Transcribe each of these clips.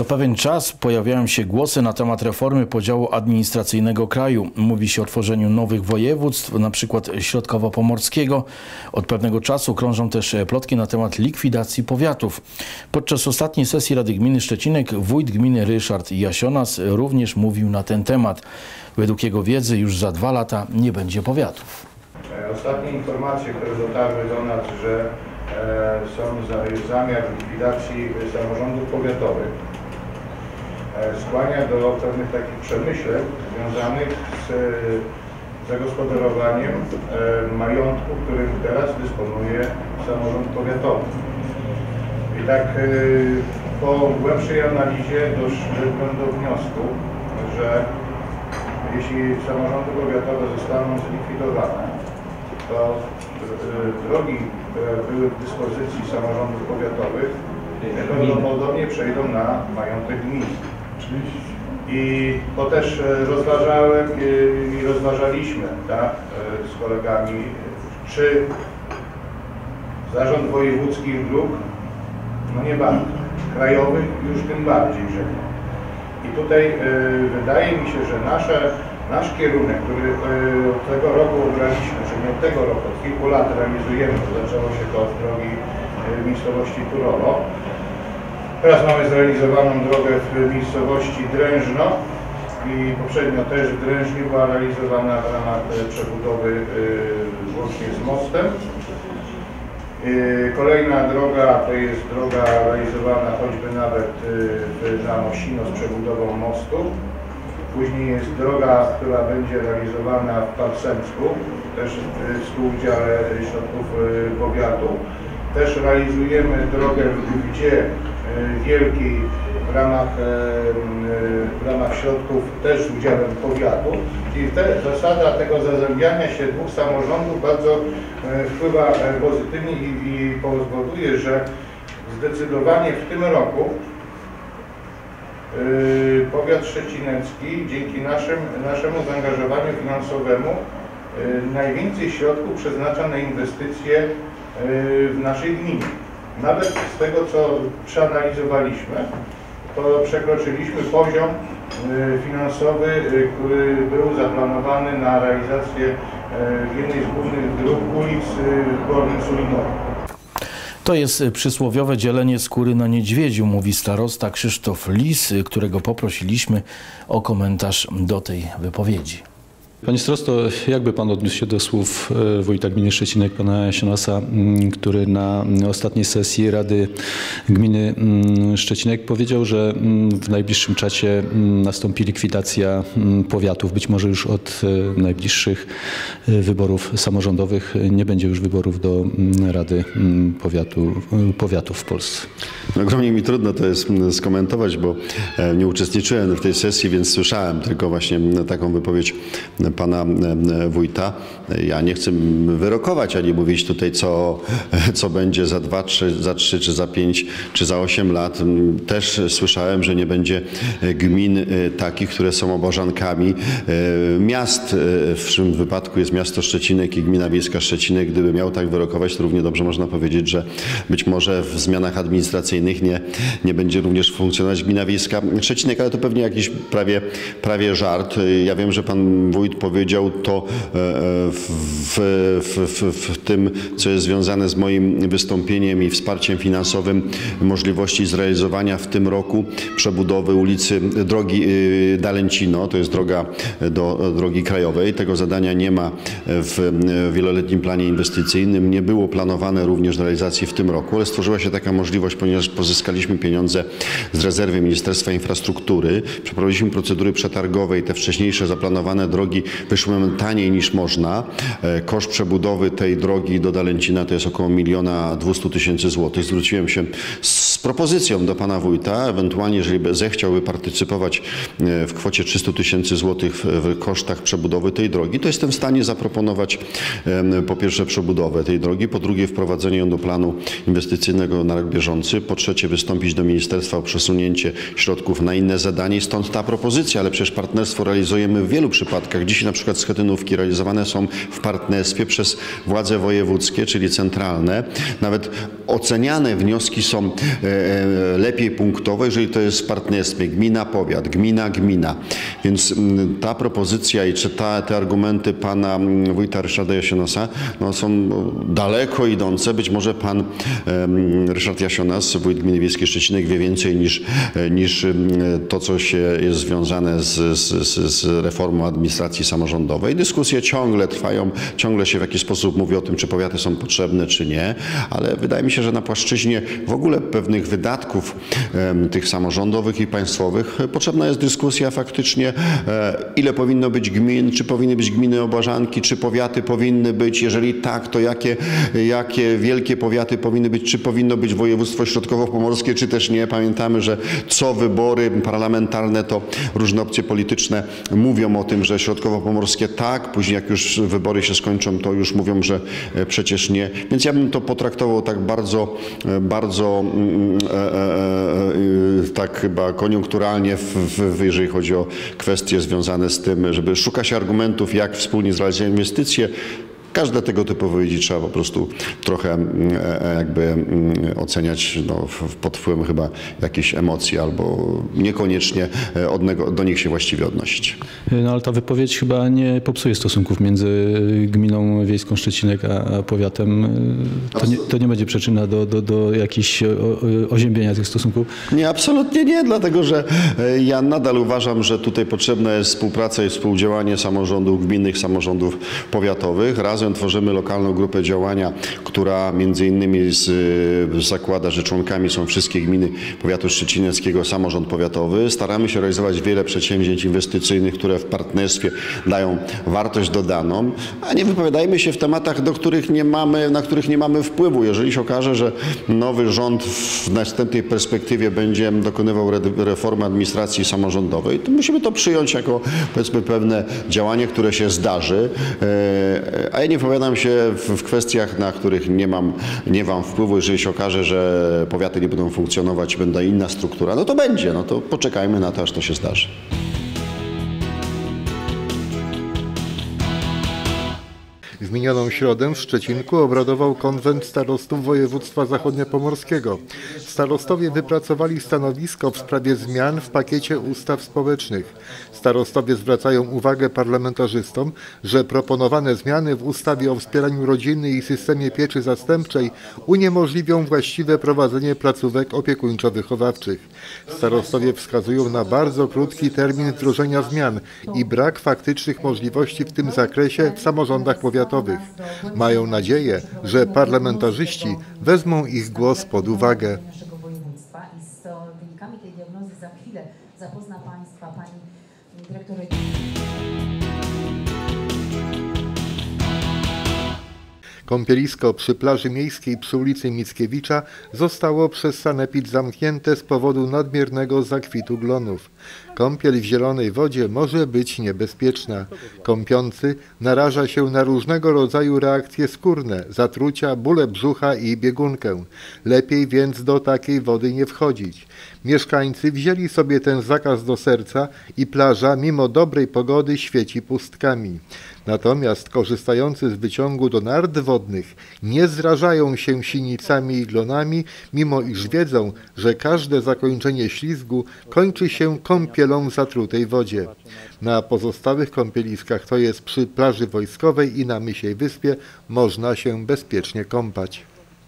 pewien czas pojawiają się głosy na temat reformy podziału administracyjnego kraju. Mówi się o tworzeniu nowych województw, na przykład środkowo-pomorskiego. Od pewnego czasu krążą też plotki na temat likwidacji powiatów. Podczas ostatniej sesji Rady Gminy Szczecinek wójt gminy Ryszard Jasionas również mówił na ten temat. Według jego wiedzy już za 2 lata nie będzie powiatów. Ostatnie informacje, które dotarły do nas, że są zamiar likwidacji samorządów powiatowych, skłania do pewnych takich przemyśleń związanych z zagospodarowaniem majątku, którym teraz dysponuje samorząd powiatowy. I tak po głębszej analizie doszedłem do wniosku, że jeśli samorządy powiatowe zostaną zlikwidowane, to drogi, które były w dyspozycji samorządów powiatowych, prawdopodobnie przejdą na majątek gmin. I to też rozważałem i rozważaliśmy, tak, z kolegami, czy zarząd wojewódzkich dróg, no nie bardzo, krajowych już tym bardziej, że no. I tutaj wydaje mi się, że nasz kierunek, który od tego roku obraliśmy, czyli nie od tego roku, od kilku lat realizujemy, to zaczęło się to od drogi w miejscowości Turowo. Teraz mamy zrealizowaną drogę w miejscowości Drężno i poprzednio też w Drężnie była realizowana w ramach przebudowy łącznie z mostem. Kolejna droga to jest droga realizowana choćby nawet na Mosino z przebudową mostu. Później jest droga, która będzie realizowana w Palsemsku, też w współudziale środków powiatu. Też realizujemy drogę w Gdzie Wielkiej w ramach środków też z udziałem powiatu. I zasada tego zazębiania się dwóch samorządów bardzo wpływa pozytywnie i powoduje, że zdecydowanie w tym roku powiat szczecinecki dzięki naszemu zaangażowaniu finansowemu najwięcej środków przeznacza na inwestycje w naszej gminie. Nawet z tego, co przeanalizowaliśmy, to przekroczyliśmy poziom finansowy, który był zaplanowany na realizację jednej z głównych dróg ulic w Górnym Sulinowie. To jest przysłowiowe dzielenie skóry na niedźwiedziu, mówi starosta Krzysztof Lis, którego poprosiliśmy o komentarz do tej wypowiedzi. Panie starosto, jakby pan odniósł się do słów wójta gminy Szczecinek, pana Jasionasa, który na ostatniej sesji Rady Gminy Szczecinek powiedział, że w najbliższym czasie nastąpi likwidacja powiatów, być może już od najbliższych wyborów samorządowych nie będzie już wyborów do Rady Powiatów w Polsce. Ogromnie mi trudno to jest skomentować, bo nie uczestniczyłem w tej sesji, więc słyszałem tylko właśnie taką wypowiedź pana wójta. Ja nie chcę wyrokować ani mówić tutaj, co będzie za 2, za 3, czy za 5, czy za 8 lat. Też słyszałem, że nie będzie gmin takich, które są oborzankami miast. W tym wypadku jest miasto Szczecinek i gmina wiejska Szczecinek. Gdyby miał tak wyrokować, to równie dobrze można powiedzieć, że być może w zmianach administracyjnych nie będzie również funkcjonować gmina wiejska Szczecinek, ale to pewnie jakiś prawie żart. Ja wiem, że pan wójt powiedział to w tym, co jest związane z moim wystąpieniem i wsparciem finansowym, możliwości zrealizowania w tym roku przebudowy drogi Dalęcino, to jest droga do drogi krajowej. Tego zadania nie ma w wieloletnim planie inwestycyjnym, nie było planowane również do realizacji w tym roku, ale stworzyła się taka możliwość, ponieważ pozyskaliśmy pieniądze z rezerwy Ministerstwa Infrastruktury, przeprowadziliśmy procedury przetargowe i te wcześniejsze zaplanowane drogi wyszły nam taniej niż można. Koszt przebudowy tej drogi do Dalęcina to jest około 1 200 000 złotych. Zwróciłem się z propozycją do pana wójta, ewentualnie jeżeli zechciałby partycypować w kwocie 300 000 złotych w kosztach przebudowy tej drogi, to jestem w stanie zaproponować po pierwsze przebudowę tej drogi, po drugie wprowadzenie ją do planu inwestycyjnego na rok bieżący, po trzecie wystąpić do ministerstwa o przesunięcie środków na inne zadanie i stąd ta propozycja, ale przecież partnerstwo realizujemy w wielu przypadkach. Dzisiaj na przykład schetynówki realizowane są w partnerstwie przez władze wojewódzkie, czyli centralne. Nawet oceniane wnioski są lepiej punktowo, jeżeli to jest w partnerstwie gmina-powiat, gmina-gmina. Więc ta propozycja i czy te argumenty pana wójta Ryszarda Jasionosa są daleko idące. Być może pan Ryszard Jasionas, wójt gminy wiejskiej Szczecinek, wie więcej niż to, co jest związane z reformą administracji samorządowej. Dyskusje ciągle trwają, ciągle się w jakiś sposób mówi o tym, czy powiaty są potrzebne, czy nie, ale wydaje mi się, że na płaszczyźnie w ogóle pewnych wydatków tych samorządowych i państwowych potrzebna jest dyskusja faktycznie, ile powinno być gmin, czy powinny być gminy obłażanki, czy powiaty powinny być, jeżeli tak, to jakie wielkie powiaty powinny być, czy powinno być województwo środkowo-pomorskie, czy też nie. Pamiętamy, że co wybory parlamentarne, to różne opcje polityczne mówią o tym, że środkowo-pomorskie tak, później jak już wybory się skończą, to już mówią, że przecież nie. Więc ja bym to potraktował tak bardzo tak chyba koniunkturalnie, jeżeli chodzi o kwestie związane z tym, żeby szukać argumentów, jak wspólnie zrealizować inwestycje. Każde tego typu wypowiedzi trzeba po prostu trochę jakby oceniać pod wpływem chyba jakichś emocji albo niekoniecznie do nich się właściwie odnosić. No ale ta wypowiedź chyba nie popsuje stosunków między gminą wiejską Szczecinek a powiatem. To nie będzie przyczyna do jakichś oziębienia tych stosunków? Nie, absolutnie nie, dlatego że ja nadal uważam, że tutaj potrzebna jest współpraca i współdziałanie samorządów gminnych, samorządów powiatowych. Razem tworzymy lokalną grupę działania, która między innymi zakłada, że członkami są wszystkie gminy powiatu szczecineckiego, samorząd powiatowy. Staramy się realizować wiele przedsięwzięć inwestycyjnych, które w partnerstwie dają wartość dodaną, a nie wypowiadajmy się w tematach, na których nie mamy wpływu. Jeżeli się okaże, że nowy rząd w następnej perspektywie będzie dokonywał reformy administracji samorządowej, to musimy to przyjąć jako, powiedzmy, pewne działanie, które się zdarzy, a ja nie wypowiadam się w kwestiach, na których nie mam wpływu. Jeżeli się okaże, że powiaty nie będą funkcjonować, będzie inna struktura, no to będzie. No to poczekajmy na to, aż to się zdarzy. W minioną środę w Szczecinku obradował konwent starostów województwa zachodniopomorskiego. Starostowie wypracowali stanowisko w sprawie zmian w pakiecie ustaw społecznych. Starostowie zwracają uwagę parlamentarzystom, że proponowane zmiany w ustawie o wspieraniu rodziny i systemie pieczy zastępczej uniemożliwią właściwe prowadzenie placówek opiekuńczo-wychowawczych. Starostowie wskazują na bardzo krótki termin wdrożenia zmian i brak faktycznych możliwości w tym zakresie w samorządach powiatowych. Mają nadzieję, że parlamentarzyści wezmą ich głos pod uwagę. I z wynikami tej diagnozy za chwilę zapozna Państwa pani dyrektor. Kąpielisko przy plaży miejskiej przy ulicy Mickiewicza zostało przez sanepid zamknięte z powodu nadmiernego zakwitu glonów. Kąpiel w zielonej wodzie może być niebezpieczna. Kąpiący naraża się na różnego rodzaju reakcje skórne, zatrucia, bóle brzucha i biegunkę. Lepiej więc do takiej wody nie wchodzić. Mieszkańcy wzięli sobie ten zakaz do serca i plaża mimo dobrej pogody świeci pustkami. Natomiast korzystający z wyciągu do nart wodnych nie zrażają się sinicami i glonami, mimo iż wiedzą, że każde zakończenie ślizgu kończy się kąpielą w zatrutej wodzie. Na pozostałych kąpieliskach, to jest przy plaży wojskowej i na Mysiej Wyspie, można się bezpiecznie kąpać.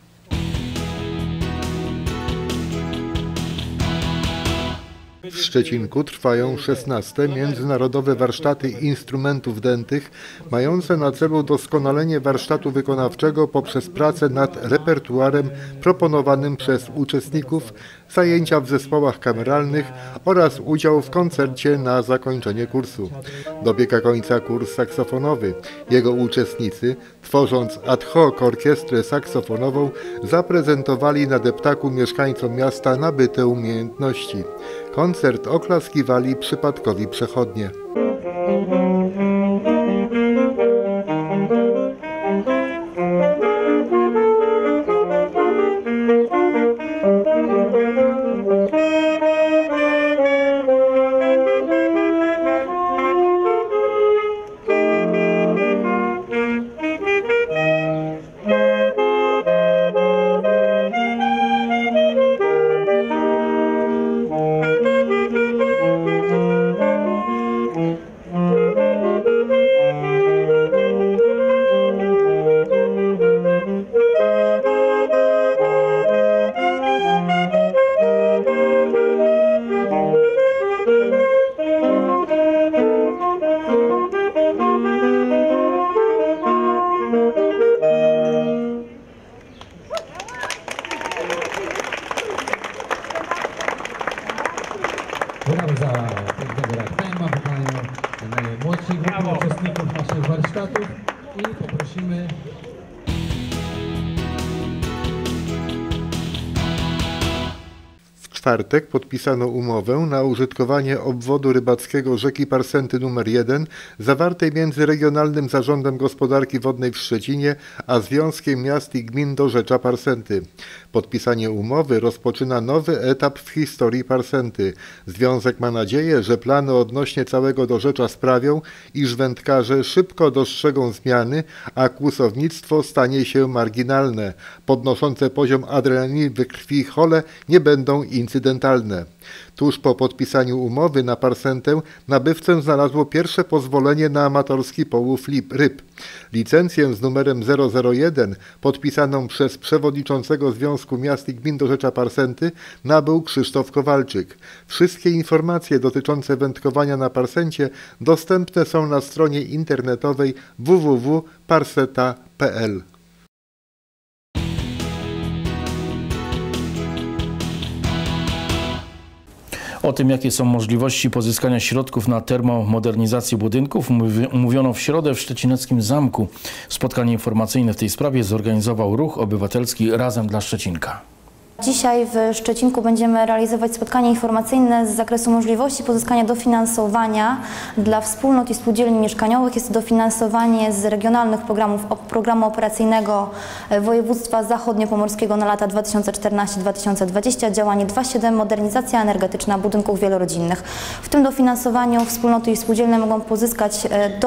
W Szczecinku trwają 16. Międzynarodowe Warsztaty Instrumentów Dętych, mające na celu doskonalenie warsztatu wykonawczego poprzez pracę nad repertuarem proponowanym przez uczestników, zajęcia w zespołach kameralnych oraz udział w koncercie na zakończenie kursu. Dobiega końca kurs saksofonowy. Jego uczestnicy, tworząc ad hoc orkiestrę saksofonową, zaprezentowali na deptaku mieszkańcom miasta nabyte umiejętności. Koncert oklaskiwali przypadkowi przechodnie. za pięknego ragtima, wykonaniu najmłodszych uczestników naszych warsztatów i poprosimy W czwartek podpisano umowę na użytkowanie obwodu rybackiego rzeki Parsenty nr 1 zawartej między Regionalnym Zarządem Gospodarki Wodnej w Szczecinie a Związkiem Miast i Gmin Dorzecza Parsenty. Podpisanie umowy rozpoczyna nowy etap w historii Parsenty. Związek ma nadzieję, że plany odnośnie całego Dorzecza sprawią, iż wędkarze szybko dostrzegą zmiany, a kłusownictwo stanie się marginalne. Podnoszące poziom adrenaliny we krwi i chole nie będą incydentalne. Tuż po podpisaniu umowy na Parsentę nabywcę znalazło pierwsze pozwolenie na amatorski połów ryb. Licencję z numerem 001 podpisaną przez przewodniczącego Związku Miast i Gmin Dorzecza Parsenty nabył Krzysztof Kowalczyk. Wszystkie informacje dotyczące wędkowania na Parsencie dostępne są na stronie internetowej www.parseta.pl. O tym, jakie są możliwości pozyskania środków na termomodernizację budynków, mówiono w środę w Szczecineckim Zamku. Spotkanie informacyjne w tej sprawie zorganizował Ruch Obywatelski Razem dla Szczecinka. Dzisiaj w Szczecinku będziemy realizować spotkanie informacyjne z zakresu możliwości pozyskania dofinansowania dla wspólnot i spółdzielni mieszkaniowych. Jest to dofinansowanie z regionalnych programu operacyjnego województwa zachodniopomorskiego na lata 2014-2020, działanie 2.7 modernizacja energetyczna budynków wielorodzinnych. W tym dofinansowaniu wspólnoty i spółdzielnie mogą pozyskać do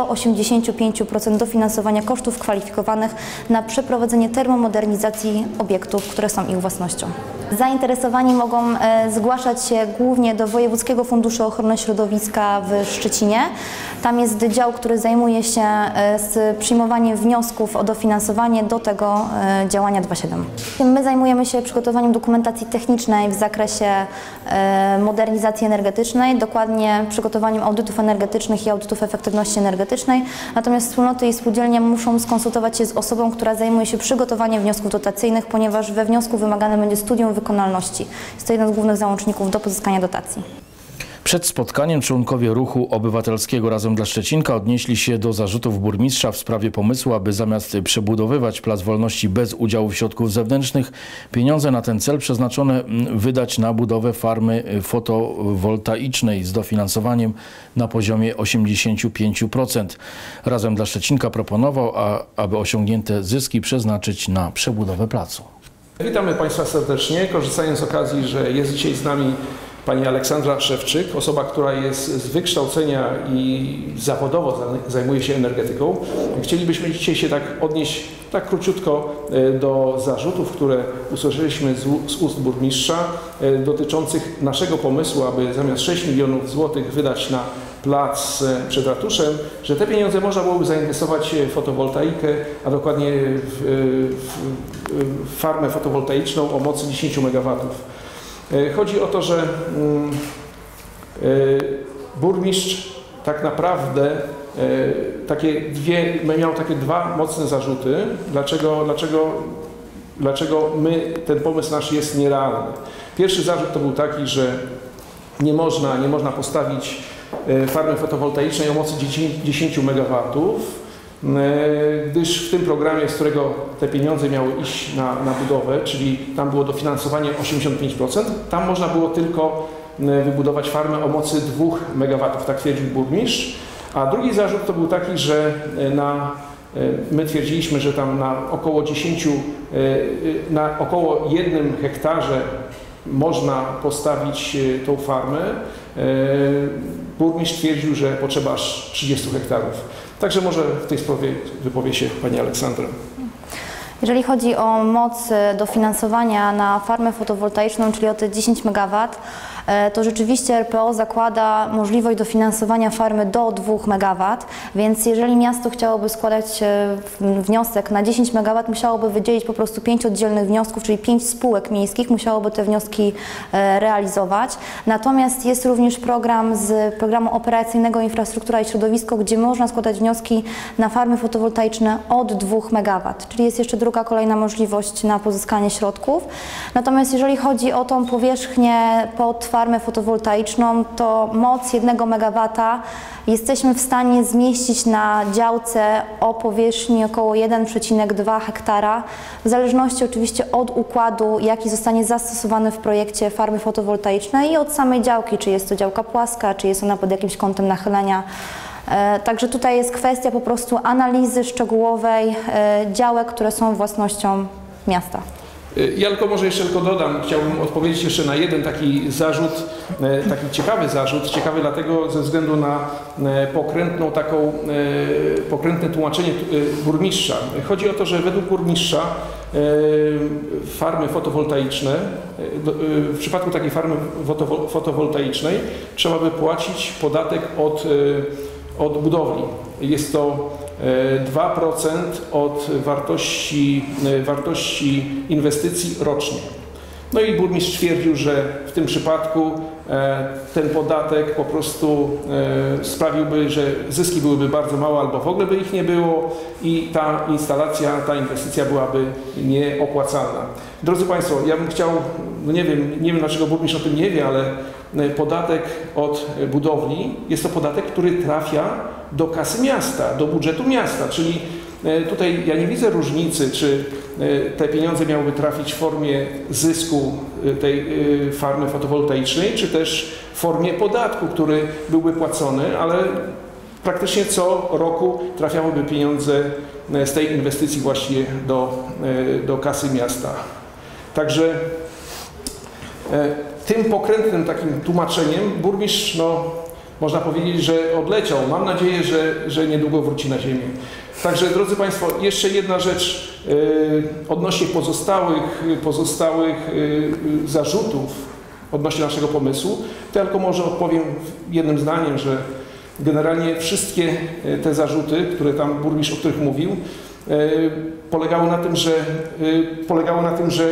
85% dofinansowania kosztów kwalifikowanych na przeprowadzenie termomodernizacji obiektów, które są ich własnością. Zainteresowani mogą zgłaszać się głównie do Wojewódzkiego Funduszu Ochrony Środowiska w Szczecinie. Tam jest dział, który zajmuje się z przyjmowaniem wniosków o dofinansowanie do tego działania 2.7. My zajmujemy się przygotowaniem dokumentacji technicznej w zakresie modernizacji energetycznej, dokładnie przygotowaniem audytów energetycznych i audytów efektywności energetycznej. Natomiast wspólnoty i spółdzielnie muszą skonsultować się z osobą, która zajmuje się przygotowaniem wniosków dotacyjnych, ponieważ we wniosku wymagane będzie studium wykonalności. Jest to jeden z głównych załączników do pozyskania dotacji. Przed spotkaniem członkowie Ruchu Obywatelskiego Razem dla Szczecinka odnieśli się do zarzutów burmistrza w sprawie pomysłu, aby zamiast przebudowywać Plac Wolności bez udziału środków zewnętrznych, pieniądze na ten cel przeznaczone wydać na budowę farmy fotowoltaicznej z dofinansowaniem na poziomie 85%. Razem dla Szczecinka proponował, aby osiągnięte zyski przeznaczyć na przebudowę placu. Witamy Państwa serdecznie, korzystając z okazji, że jest dzisiaj z nami pani Aleksandra Szewczyk, osoba, która jest z wykształcenia i zawodowo zajmuje się energetyką. Chcielibyśmy dzisiaj się odnieść króciutko do zarzutów, które usłyszeliśmy z ust burmistrza dotyczących naszego pomysłu, aby zamiast 6 milionów złotych wydać na plac przed ratuszem, że te pieniądze można byłoby zainwestować w fotowoltaikę, a dokładnie w farmę fotowoltaiczną o mocy 10 MW. Chodzi o to, że burmistrz tak naprawdę miał takie dwa mocne zarzuty, dlaczego ten pomysł nasz jest nierealny. Pierwszy zarzut to był taki, że nie można postawić farmy fotowoltaicznej o mocy 10 MW, gdyż w tym programie, z którego te pieniądze miały iść na budowę, czyli tam było dofinansowanie 85%, tam można było tylko wybudować farmę o mocy 2 MW, tak twierdził burmistrz. A drugi zarzut to był taki, że my twierdziliśmy, że tam na około 1 hektarze można postawić tą farmę. Burmistrz twierdził, że potrzeba aż 30 hektarów. Także może w tej sprawie wypowie się pani Aleksandra. Jeżeli chodzi o moc dofinansowania na farmę fotowoltaiczną, czyli o te 10 MW, to rzeczywiście RPO zakłada możliwość dofinansowania farmy do 2 MW, więc jeżeli miasto chciałoby składać wniosek na 10 MW, musiałoby wydzielić po prostu 5 oddzielnych wniosków, czyli 5 spółek miejskich musiałoby te wnioski realizować. Natomiast jest również program z programu operacyjnego Infrastruktura i Środowisko, gdzie można składać wnioski na farmy fotowoltaiczne od 2 MW, czyli jest jeszcze druga kolejna możliwość na pozyskanie środków. Natomiast jeżeli chodzi o tą powierzchnię pod farmę fotowoltaiczną, to moc 1 MW jesteśmy w stanie zmieścić na działce o powierzchni około 1,2 hektara, w zależności oczywiście od układu, jaki zostanie zastosowany w projekcie farmy fotowoltaicznej i od samej działki, czy jest to działka płaska, czy jest ona pod jakimś kątem nachylenia. Także tutaj jest kwestia po prostu analizy szczegółowej działek, które są własnością miasta. Ja może jeszcze dodam, chciałbym odpowiedzieć jeszcze na jeden taki zarzut, taki ciekawy zarzut, ciekawy dlatego ze względu na pokrętne tłumaczenie burmistrza. Chodzi o to, że według burmistrza farmy fotowoltaiczne, w przypadku takiej farmy fotowoltaicznej trzeba by płacić podatek od budowli. Jest to 2% od wartości inwestycji rocznie. No i burmistrz twierdził, że w tym przypadku ten podatek po prostu sprawiłby, że zyski byłyby bardzo małe albo w ogóle by ich nie było i ta inwestycja byłaby nieopłacalna. Drodzy Państwo, ja bym chciał, no nie wiem dlaczego burmistrz o tym nie wie, ale podatek od budowli jest to podatek, który trafia do kasy miasta, do budżetu miasta, czyli tutaj ja nie widzę różnicy, czy te pieniądze miałyby trafić w formie zysku tej farmy fotowoltaicznej, czy też w formie podatku, który byłby płacony, ale praktycznie co roku trafiałyby pieniądze z tej inwestycji właśnie do kasy miasta. Także tym pokrętnym takim tłumaczeniem burmistrz, można powiedzieć, że odleciał. Mam nadzieję, że niedługo wróci na ziemię. Także, drodzy Państwo, jeszcze jedna rzecz odnośnie pozostałych zarzutów odnośnie naszego pomysłu. Tylko może odpowiem jednym zdaniem, że generalnie wszystkie te zarzuty, które tam burmistrz, o których mówił, polegały na tym, że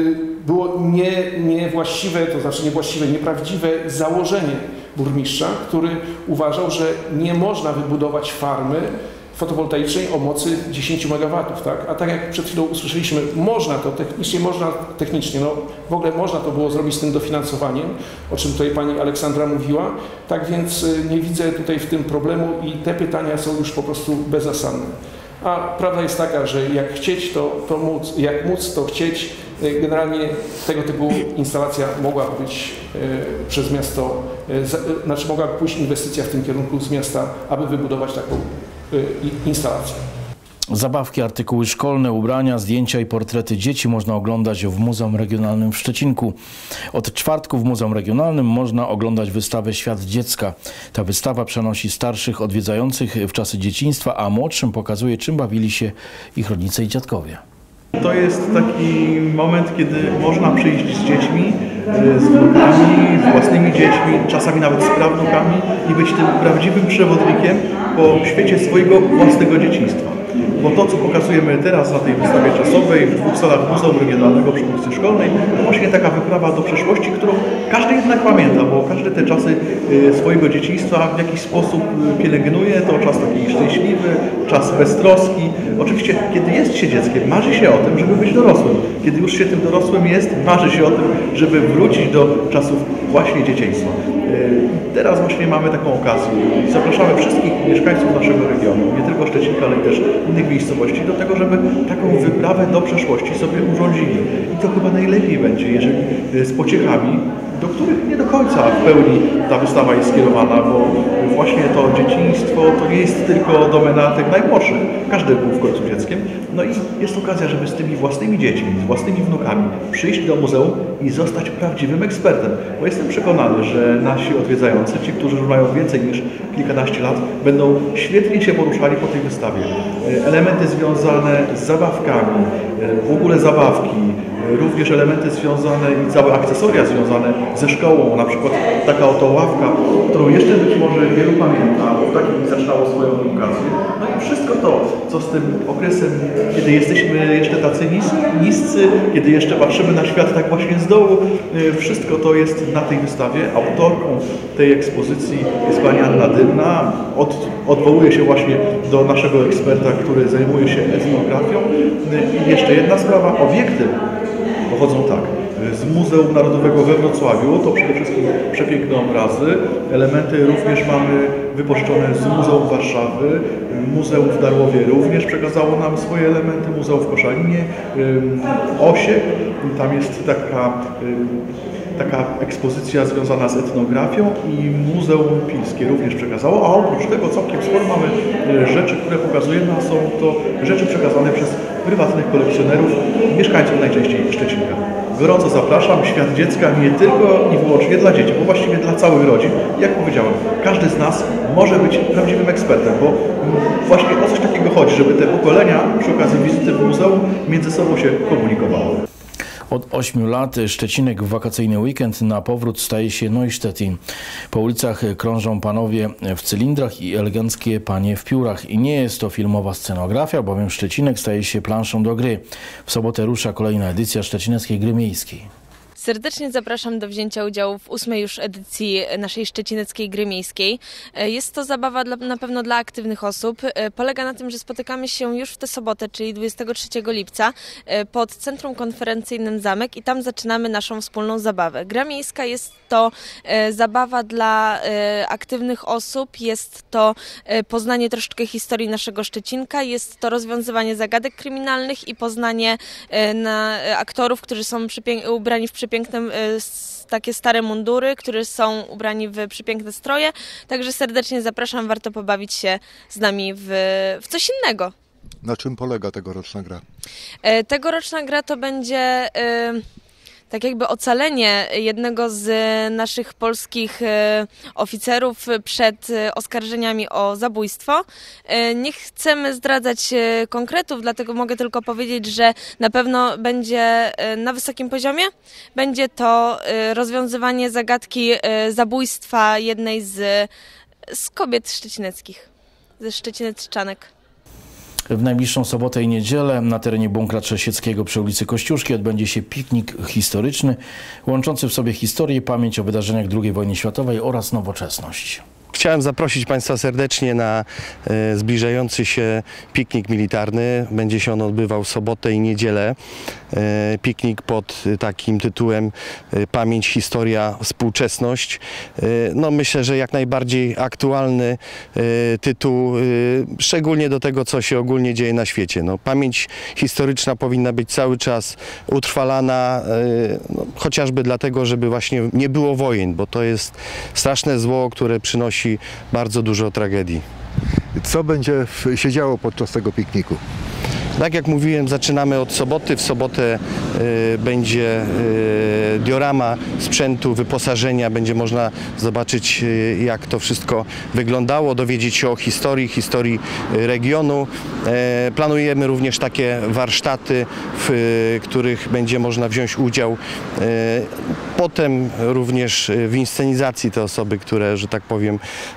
było niewłaściwe, to znaczy nieprawdziwe założenie burmistrza, który uważał, że nie można wybudować farmy fotowoltaicznej o mocy 10 MW, tak? A tak jak przed chwilą usłyszeliśmy, można to technicznie, w ogóle można to było zrobić z tym dofinansowaniem, o czym tutaj pani Aleksandra mówiła, tak więc nie widzę tutaj w tym problemu i te pytania są już po prostu bezzasadne. A prawda jest taka, że jak chcieć, to móc, jak móc, to chcieć. Generalnie tego typu instalacja mogła być przez miasto, znaczy mogłaby pójść inwestycja w tym kierunku z miasta, aby wybudować taką instalację. Zabawki, artykuły szkolne, ubrania, zdjęcia i portrety dzieci można oglądać w Muzeum Regionalnym w Szczecinku. Od czwartku w Muzeum Regionalnym można oglądać wystawę Świat Dziecka. Ta wystawa przenosi starszych odwiedzających w czasy dzieciństwa, a młodszym pokazuje, czym bawili się ich rodzice i dziadkowie. To jest taki moment, kiedy można przyjść z dziećmi, z wnukami, z własnymi dziećmi, czasami nawet z prawnukami i być tym prawdziwym przewodnikiem po świecie swojego własnego dzieciństwa. Bo to, co pokazujemy teraz na tej wystawie czasowej w 2 salach Muzeum Regionalnego przy ulicy Szkolnej, to właśnie taka wyprawa do przeszłości, którą każdy jednak pamięta, bo każdy te czasy swojego dzieciństwa w jakiś sposób pielęgnuje. To czas taki szczęśliwy, czas beztroski. Oczywiście, kiedy jest się dzieckiem, marzy się o tym, żeby być dorosłym. Kiedy już się tym dorosłym jest, marzy się o tym, żeby wrócić do czasów właśnie dzieciństwa. Teraz właśnie mamy taką okazję. Zapraszamy wszystkich mieszkańców naszego regionu, nie tylko Szczecinka, ale też innych miejscowości, do tego, żeby taką wyprawę do przeszłości sobie urządzili. I to chyba najlepiej będzie, jeżeli z pociechami, do których nie do końca w pełni ta wystawa jest skierowana, bo właśnie to dzieciństwo to nie jest tylko domena tych najmłodszych. Każdy był w końcu dzieckiem. No i jest okazja, żeby z tymi własnymi dziećmi, z własnymi wnukami przyjść do muzeum i zostać prawdziwym ekspertem. Bo jestem przekonany, że nasi odwiedzający, ci, którzy już mają więcej niż kilkanaście lat, będą świetnie się poruszali po tej wystawie. Elementy związane z zabawkami, w ogóle zabawki, również elementy związane i całe akcesoria związane ze szkołą, na przykład taka oto ławka, którą jeszcze być może wielu pamięta, bo takim zaczynało swoją edukację. No i wszystko to, co z tym okresem, kiedy jesteśmy jeszcze tacy niscy, kiedy jeszcze patrzymy na świat tak właśnie z dołu, wszystko to jest na tej wystawie. Autorką tej ekspozycji jest pani Anna Dymna. Odwołuje się właśnie do naszego eksperta, który zajmuje się etnografią. I jeszcze jedna sprawa, obiekty pochodzą tak. z Muzeum Narodowego we Wrocławiu, to przede wszystkim przepiękne obrazy. Elementy również mamy wypożyczone z Muzeum Warszawy, Muzeum w Darłowie również przekazało nam swoje elementy, Muzeum w Koszalinie, Osiek, tam jest taka ekspozycja związana z etnografią i Muzeum Pilskie również przekazało, a oprócz tego całkiem sporo mamy rzeczy, które pokazujemy, a są to rzeczy przekazane przez prywatnych kolekcjonerów, mieszkańców najczęściej Szczecinka. Gorąco zapraszam, Świat Dziecka nie tylko i wyłącznie dla dzieci, bo właściwie dla całych rodzin. Jak powiedziałem, każdy z nas może być prawdziwym ekspertem, bo właśnie o coś takiego chodzi, żeby te pokolenia przy okazji wizyty w muzeum między sobą się komunikowały. Od 8 lat Szczecinek w wakacyjny weekend na powrót staje się Neusztettin. Po ulicach krążą panowie w cylindrach i eleganckie panie w piórach. I nie jest to filmowa scenografia, bowiem Szczecinek staje się planszą do gry. W sobotę rusza kolejna edycja Szczecineckiej Gry Miejskiej. Serdecznie zapraszam do wzięcia udziału w 8. już edycji naszej Szczecineckiej Gry Miejskiej. Jest to zabawa na pewno dla aktywnych osób. Polega na tym, że spotykamy się już w tę sobotę, czyli 23 lipca pod Centrum Konferencyjnym Zamek i tam zaczynamy naszą wspólną zabawę. Gra miejska jest to zabawa dla aktywnych osób, jest to poznanie troszeczkę historii naszego Szczecinka, jest to rozwiązywanie zagadek kryminalnych i poznanie aktorów, którzy są ubrani w przepiękne takie stare mundury, którzy są ubrani w przepiękne stroje. Także serdecznie zapraszam, warto pobawić się z nami w coś innego. Na czym polega tegoroczna gra? Tegoroczna gra to będzie tak jakby ocalenie jednego z naszych polskich oficerów przed oskarżeniami o zabójstwo. Nie chcemy zdradzać konkretów, dlatego mogę tylko powiedzieć, że na pewno będzie na wysokim poziomie. Będzie to rozwiązywanie zagadki zabójstwa jednej z kobiet szczecineckich, ze szczecineczanek. W najbliższą sobotę i niedzielę na terenie Bunkra Trzesieckiego przy ulicy Kościuszki odbędzie się piknik historyczny, łączący w sobie historię i pamięć o wydarzeniach II wojny światowej oraz nowoczesność. Chciałem zaprosić Państwa serdecznie na zbliżający się piknik militarny. Będzie się on odbywał w sobotę i niedzielę. Piknik pod takim tytułem Pamięć, historia, współczesność. No myślę, że jak najbardziej aktualny tytuł, szczególnie do tego, co się ogólnie dzieje na świecie. No, pamięć historyczna powinna być cały czas utrwalana, chociażby dlatego, żeby właśnie nie było wojen, bo to jest straszne zło, które przynosi bardzo dużo tragedii. Co będzie się działo podczas tego pikniku? Tak jak mówiłem, zaczynamy od soboty. W sobotę będzie diorama sprzętu, wyposażenia. Będzie można zobaczyć, jak to wszystko wyglądało, dowiedzieć się o historii regionu. Planujemy również takie warsztaty, w których będzie można wziąć udział. Potem również w inscenizacji te osoby, które, że tak powiem,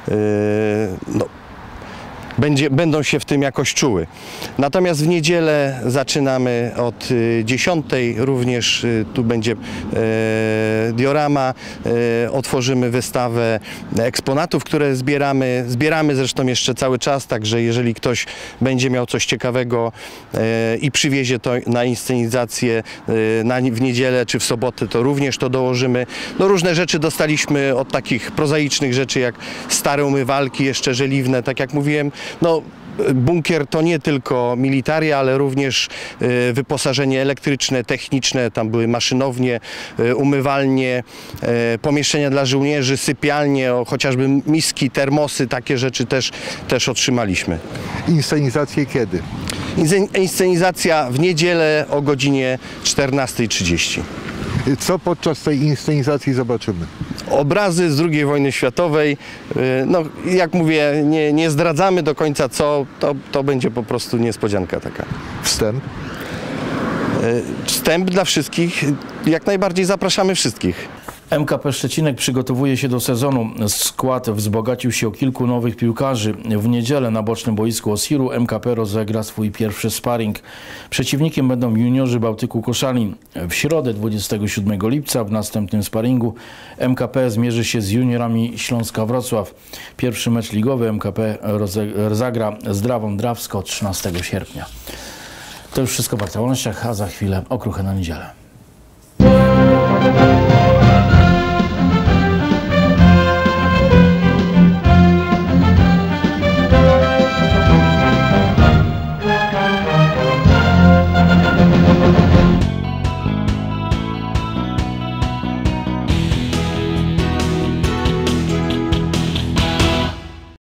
będą się w tym jakoś czuły. Natomiast w niedzielę zaczynamy od 10. Również tu będzie diorama. Otworzymy wystawę eksponatów, które zbieramy. Zbieramy zresztą jeszcze cały czas, także jeżeli ktoś będzie miał coś ciekawego i przywiezie to na inscenizację w niedzielę czy w sobotę, to również to dołożymy. No, różne rzeczy dostaliśmy od takich prozaicznych rzeczy, jak stare umywalki, jeszcze żeliwne, tak jak mówiłem. No, bunkier to nie tylko militaria, ale również wyposażenie elektryczne, techniczne, tam były maszynownie, umywalnie, pomieszczenia dla żołnierzy, sypialnie, chociażby miski, termosy, takie rzeczy też otrzymaliśmy. Inscenizację kiedy? Inscenizacja w niedzielę o godzinie 14:30. Co podczas tej inscenizacji zobaczymy? Obrazy z II wojny światowej. No, jak mówię, nie zdradzamy do końca co, to będzie po prostu niespodzianka taka. Wstęp? Wstęp dla wszystkich. Jak najbardziej zapraszamy wszystkich. MKP Szczecinek przygotowuje się do sezonu. Skład wzbogacił się o kilku nowych piłkarzy. W niedzielę na bocznym boisku Osiru MKP rozegra swój pierwszy sparring. Przeciwnikiem będą juniorzy Bałtyku Koszalin. W środę 27 lipca w następnym sparingu MKP zmierzy się z juniorami Śląska Wrocław. Pierwszy mecz ligowy MKP zagra z Drawą Drawsko 13 sierpnia. To już wszystko w aktualnościach, a za chwilę okruchy na niedzielę.